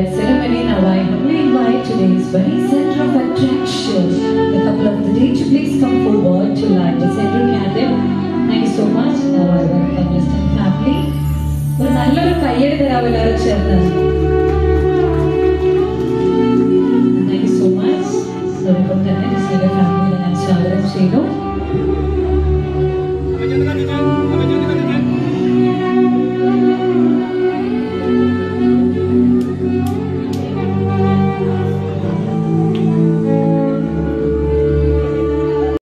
ceremony. Now I humbly invite today's very center of attraction, the couple of the day, to please come forward to light the center candle. Thank you so much. Now I welcome Western family. ഒരു നല്ലൊരു കയ്യടി തരാമല്ലോ ചേർന്ന്.